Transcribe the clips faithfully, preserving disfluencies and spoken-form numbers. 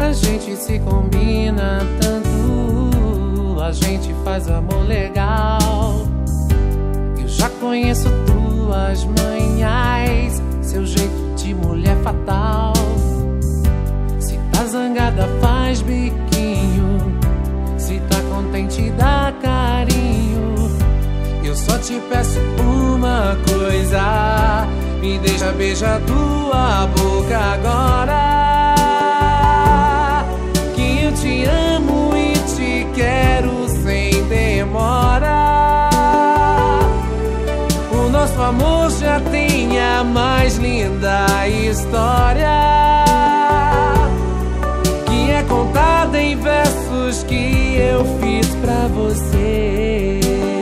A gente se combina tanto, a gente faz amor legal. Eu já conheço tuas manhãs, seu jeito de mulher fatal. Se tá zangada faz biquinho, se tá contente dá carinho. Eu só te peço uma coisa, me deixa beijar tua boca agora, que eu te amo e te quero sem demora. O nosso amor já tem a mais linda história, que é contada em versos que eu fiz pra você.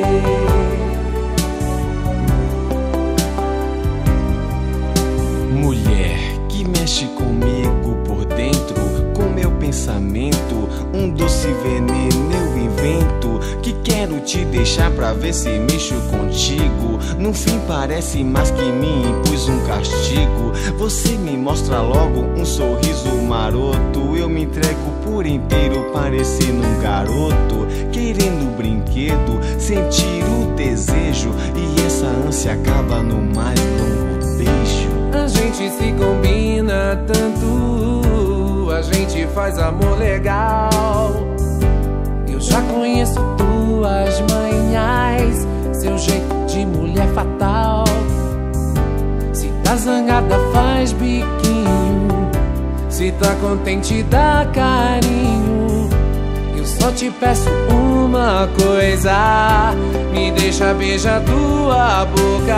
Mulher que mexe comigo por dentro, com meu pensamento, um doce veneno eu invento, que quero te deixar pra ver se mexo contigo. No fim parece mais que me impus um castigo. Você me mostra logo um sorriso maroto, eu me entrego por inteiro parecendo um garoto, querendo um brinquedo, sentir o desejo, e essa ânsia acaba no mais longo beijo. A gente se combina tanto, a gente faz amor legal. Eu já conheço tuas manhãs, seu jeito de mulher fatal. Se tá zangada faz biquinho, se tá contente dá carinho. Eu só te peço uma coisa, me deixa beijar tua boca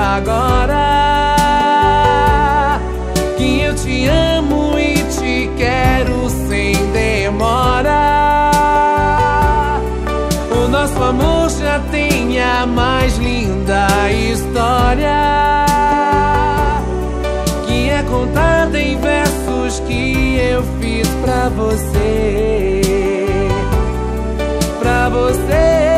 agora, que eu te amo e te quero sem demora. O nosso amor já tem a mais linda história, que é contada em versos que eu fiz pra você, pra você.